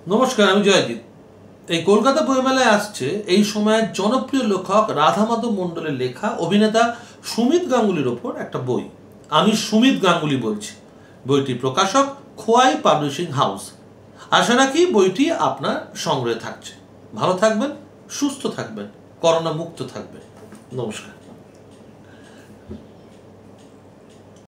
নমস্কার, আমি জয়দীপ। এই কলকাতা বইমেলায় আসছে এই সময়ের জনপ্রিয় লেখক রাধামাধব মণ্ডলের লেখা অভিনেতা সুমিত গাঙ্গুলির ওপর একটা বই। আমি সুমিত গাঙ্গুলি বলছি। বইটির প্রকাশক খোয়াই পাবলিশিং হাউস। আশা রাখি বইটি আপনার সংগ্রহে থাকছে। ভালো থাকবেন, সুস্থ থাকবেন, করোনা মুক্ত থাকবেন। নমস্কার।